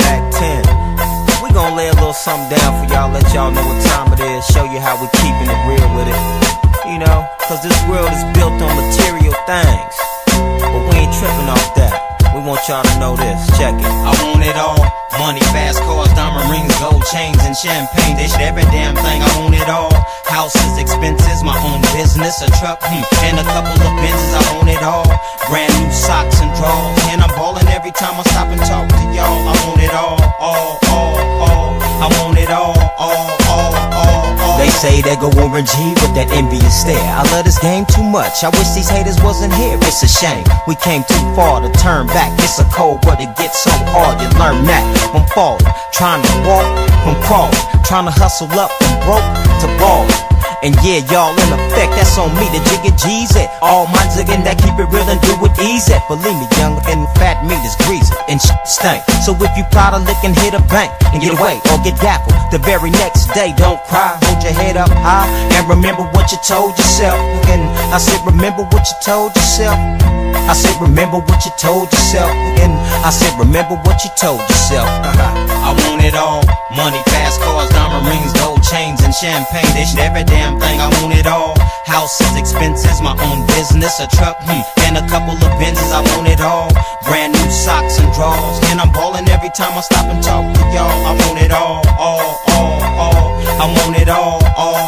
back 10. We gon' lay a little something down for y'all, let y'all know what time it is, show you how we keeping it real with it. You know, cause this world is built on material things, but we ain't tripping off that. We want y'all to know this, check it. I want it all, money, fast cars, diamond rings, gold chains, and champagne. They should every damn thing, I want it all. Houses, expenses, my own business, a truck, and a couple of Benzes, I want it all. Brand new socks and drawers, and I'm ballin' every time I stop and talk to y'all. I want it all, I want it all. They say they go Warren G with that envious stare. I love this game too much, I wish these haters wasn't here. It's a shame, we came too far to turn back. It's a cold world, it gets so hard, you learn that. I'm falling, trying to walk, I'm crawling, trying to hustle up from broke to ballin'. And yeah, y'all in effect, that's on me, the jigga G's it. All my jiggin' that keep it real and do it easy. Believe me, young and fat meat is greasy and stink. So if you plot a lick and hit a bank and get away or get dappled, the very next day don't cry, hold your head up high and remember what you told yourself. And I said remember what you told yourself. I said remember what you told yourself. And I said remember what you told yourself. I want it all, money, fast cars, diamond rings, gold chains, and champagne. They should every damn thing, I want it all. Houses, expenses, my own business, a truck, and a couple of Benzes, I want it all. Brand new socks and drawers, and I'm ballin' every time I stop and talk to y'all. I want it all, I want it all,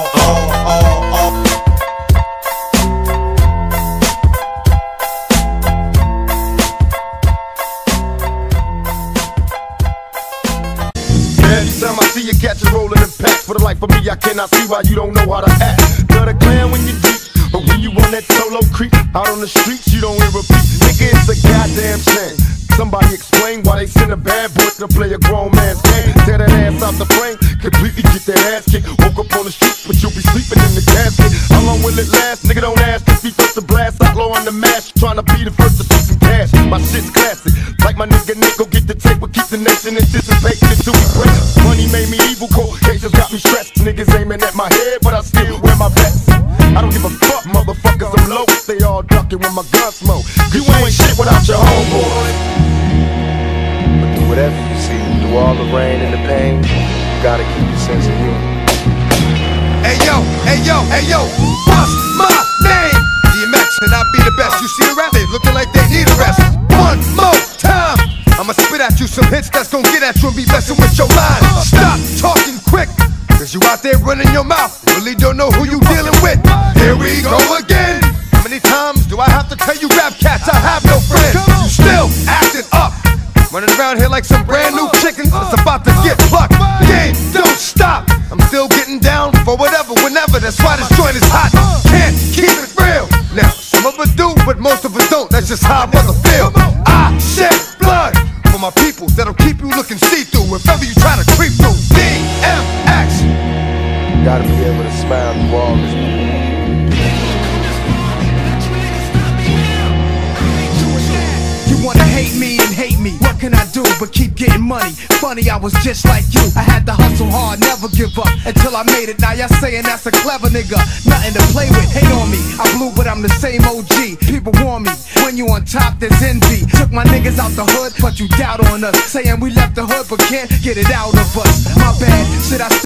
Every time I see you catch a rollin' in packs, for the life of me, I cannot see why you don't know how to act. Love the clan when you deep, but when you on that solo creep, out on the streets, you don't hear a beat. Nigga, it's a goddamn shame. Somebody explain why they send a bad boy to play a grown man's game. Tear that ass out the frame, completely get that ass kicked. Woke up on the street, but you'll be sleeping in the casket. How long will it last? Nigga, don't ask if he first to blast. Outlaw on the mash, trying to be the first to see some cash. My shit's classic, like my nigga Nick, go get the tape, but keep the nation anticipating until we break. Money made me evil, cold cases got me stressed. Niggas aiming at my head, but I still wear my vest. I don't give a fuck, motherfuckers, I'm low. They all ducking when my gun smoke. You ain't shit without your homeboy. But through whatever you see, through all the rain and the pain, you gotta keep your sense of humor. Hey yo, what's my name? DMX and I be the best. You see the rap, they looking like they need a rest. One more time, I'ma spit at you some hits that's gon' get at you and be messing with your mind. Stop talking quick, cause you out there running your mouth, really don't know who you dealing with. Here we go again. How many times do I have to tell you rap cats I have no friends? You still acting up, running around here like some brand new chickens that's about to get plucked. Game don't stop, I'm still getting down for whatever, whenever. That's why this joint is hot, can't keep it real. Now, some of us do, but most of us don't. That's just how I brother feel. I shed blood for my people that'll keep you looking see-through if ever you try to creep through. DMX. Gotta be able to smile through all this. You wanna hate me and hate me, what can I do but keep getting money? Funny, I was just like you, I had to hustle hard, never give up until I made it. Now y'all saying that's a clever nigga, nothing to play with, hate on me. I blew but I'm the same OG, people warn me, when you on top there's envy. Took my niggas out the hood, but you doubt on us, saying we left the hood but can't get it out of us. My bad, should I